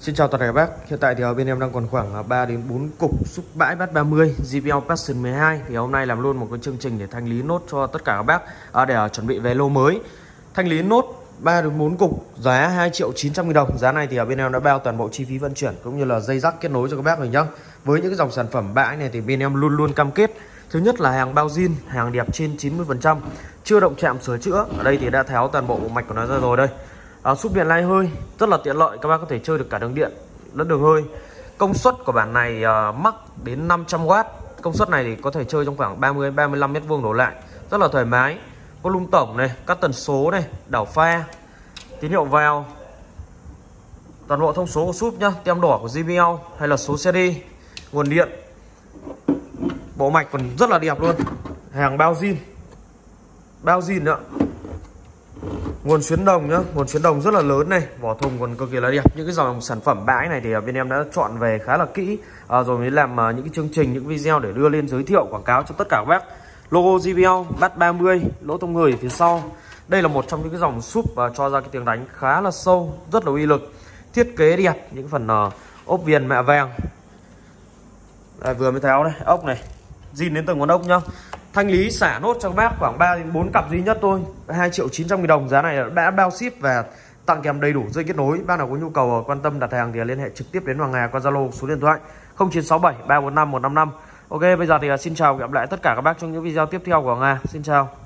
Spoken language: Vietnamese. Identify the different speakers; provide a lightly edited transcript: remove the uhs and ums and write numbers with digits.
Speaker 1: Xin chào tất cả các bác. Hiện tại thì ở bên em đang còn khoảng 3 đến 4 cục súp bãi Bass 30 JBL Passion 12. Thì hôm nay làm luôn một cái chương trình để thanh lý nốt cho tất cả các bác để chuẩn bị về lô mới. Thanh lý nốt 3 đến 4 cục giá 2.900.000 đồng. Giá này thì ở bên em đã bao toàn bộ chi phí vận chuyển cũng như là dây dắt kết nối cho các bác rồi nhá. Với những cái dòng sản phẩm bãi này thì bên em luôn luôn cam kết. Thứ nhất là hàng bao zin, hàng đẹp trên 90%, chưa động chạm sửa chữa. Ở đây thì đã tháo toàn bộ bộ mạch của nó ra rồi đây. Súp điện lai hơi rất là tiện lợi, các bác có thể chơi được cả đường điện lẫn đường hơi. Công suất của bản này mắc đến 500W. Công suất này thì có thể chơi trong khoảng 30-35 m² đổ lại, rất là thoải mái. Volume tổng này, các tần số này, đảo pha, tín hiệu vào, toàn bộ thông số của súp nhá, tem đỏ của JBL hay là số series, nguồn điện, bộ mạch còn rất là đẹp luôn, hàng bao zin nữa. Nguồn xuyến đồng nhá, nguồn xuyến đồng rất là lớn này, vỏ thùng còn cực kỳ là đẹp. Những cái dòng sản phẩm bãi này thì bên em đã chọn về khá là kỹ rồi mới làm những cái chương trình, những video để đưa lên giới thiệu quảng cáo cho tất cả các bác. Logo JBL Bass 30, lỗ thông người ở phía sau. Đây là một trong những cái dòng súp cho ra cái tiếng đánh khá là sâu, rất là uy lực. Thiết kế đẹp, những phần ốp viền mạ vàng. Đây, vừa mới tháo đây, ốc này, zin đến từng con ốc nhá. Thanh lý xả nốt cho các bác khoảng 3 đến 4 cặp duy nhất thôi, 2.900.000 đồng. Giá này đã bao ship và tặng kèm đầy đủ dây kết nối. Bác nào có nhu cầu quan tâm đặt hàng thì liên hệ trực tiếp đến Hoàng Hà qua Zalo số điện thoại 0967 345 155. Ok, bây giờ thì xin chào và gặp lại tất cả các bác trong những video tiếp theo của Hoàng Hà. Xin chào.